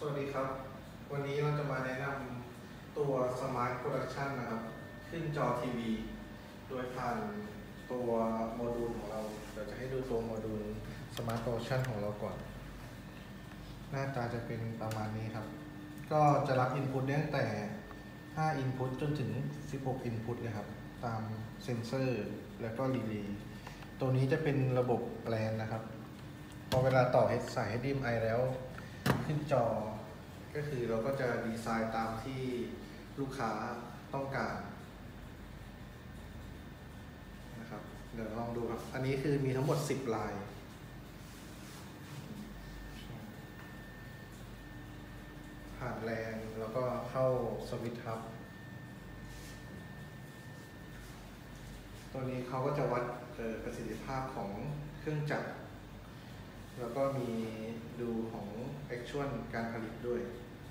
สวัสดีครับวันนี้เราจะมาแนะนำตัว Smart Production นะครับขึ้นจอทีวีโดยผ่านตัวโมดูลของเราเดี๋ยวจะให้ดูตัวโมดูล Smart Production ของเราก่อนหน้าตาจะเป็นประมาณนี้ครับก็จะรับ Input ได้ตั้งแต่5 Input จนถึง16 Input เลยครับตามเซนเซอร์แล้วก็รีเลย์ตัวนี้จะเป็นระบบแลนนะครับพอเวลาต่อสาย HDMI แล้วขึ้นจอก็คือเราก็จะดีไซน์ตามที่ลูกค้าต้องการนะครับเดี๋ยวลองดูครับอันนี้คือมีทั้งหมด10ลายผ่านแลนแล้วก็เข้าสวิตช์ฮับตัวนี้เขาก็จะวัดประสิทธิภาพของเครื่องจักรแล้วก็มีดูของ actual การผลิตด้วย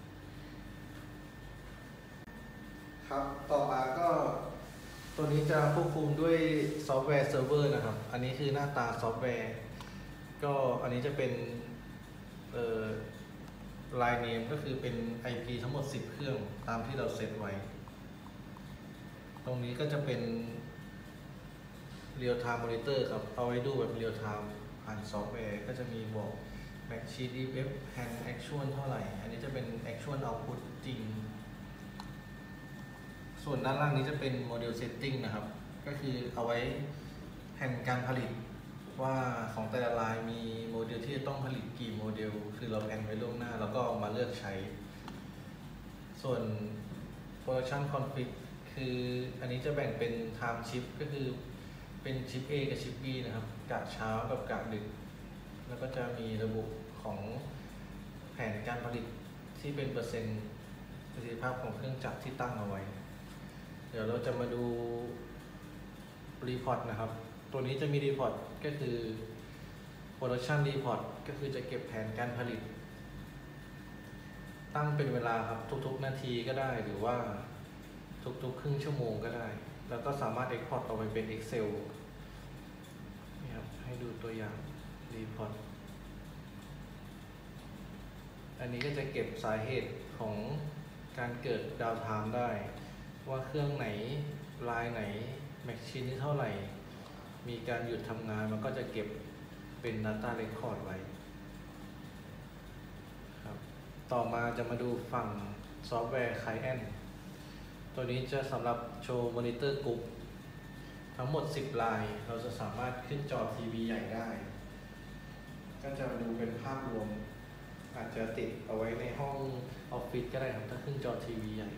ครับต่อมาก็ตัวนี้จะควบคุมด้วยซอฟต์แวร์เซิร์ฟเวอร์นะครับอันนี้คือหน้าตาซอฟต์แวร์ก็อันนี้จะเป็นline name ก็คือเป็น IP ทั้งหมด10เครื่องตามที่เราเซตไว้ตรงนี้ก็จะเป็น Real Time Monitor ครับเอาไว้ดูแบบ Real Time ผ่านซอฟต์แวร์ก็จะมีบอก Backsheet Def Hand Actual เท่าไหร่อันนี้จะเป็น Actual Output จริงส่วนด้านล่างนี้จะเป็น Model Setting นะครับก็คือเอาไว้แผนการผลิตว่าของแต่ละลายมีโมเดลที่จะต้องผลิตกี่โมเดลคือเราแผนไว้ล่วงหน้าแล้วก็มาเลือกใช้ส่วน Production Config คืออันนี้จะแบ่งเป็น Time Shift ก็คือเป็นชิป A กับชิป B นะครับกะเช้ากับกะดึกแล้วก็จะมีระบบของแผนการผลิตที่เป็นประสิทธิภาพของเครื่องจักรที่ตั้งเอาไว้เดี๋ยวเราจะมาดูรีพอร์ตนะครับตัวนี้จะมีรีพอร์ตก็คือ Production Report ก็คือจะเก็บแผนการผลิตตั้งเป็นเวลาครับทุกๆนาทีก็ได้หรือว่าทุกๆครึ่งชั่วโมงก็ได้แล้วก็สามารถ Export ออกไปเป็น Excel นี่ครับให้ดูตัวอย่าง Report อันนี้ก็จะเก็บสาเหตุของการเกิดดาวน์ไทม์ได้ว่าเครื่องไหนลายไหนแมชชีนที่เท่าไหร่มีการหยุดทำงานมันก็จะเก็บเป็น Data Record ไว้ครับต่อมาจะมาดูฝั่งซอฟต์แวร์ Client ตัวนี้จะสำหรับโชว์มอนิเตอร์กรุ๊ปทั้งหมด10ลายเราจะสามารถขึ้นจอทีวีใหญ่ได้ก็จะดูเป็นภาพรวมอาจจะติดเอาไว้ในห้องออฟฟิศก็ได้ครับถ้าขึ้นจอทีวีใหญ่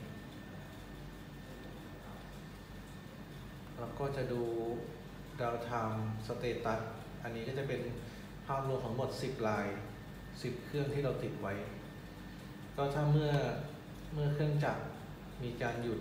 แล้วก็จะดูดาวไทม์สเตตัสอันนี้ก็จะเป็นภาพรวมของหมด10ลาย10เครื่องที่เราติดไว้ก็ถ้าเมื่อเครื่องจักรมีการหยุด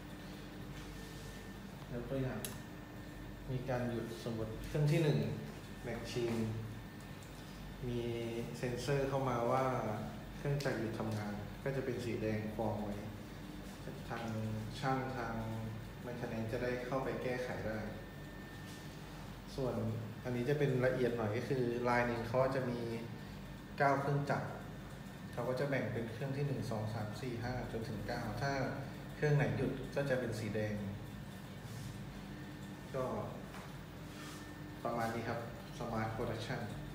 ยกตัวอย่างมีการหยุดสมมติเครื่องที่1แมชชีนมีเซ็นเซอร์เข้ามาว่าเครื่องจักรหยุดทำงานก็จะเป็นสีแดงฟองไว้ทางช่างทางแมคานิกจะได้เข้าไปแก้ไขได้ส่วนอันนี้จะเป็นละเอียดหน่อยก็คือลายหนึ่งเขาจะมี9เครื่องจักรเขาก็จะแบ่งเป็นเครื่องที่1 2 3 4 5จนถึง9ถ้าเครื่องไหนหยุดก็จะเป็นสีแดงก็ประมาณนี้ครับ Smart Production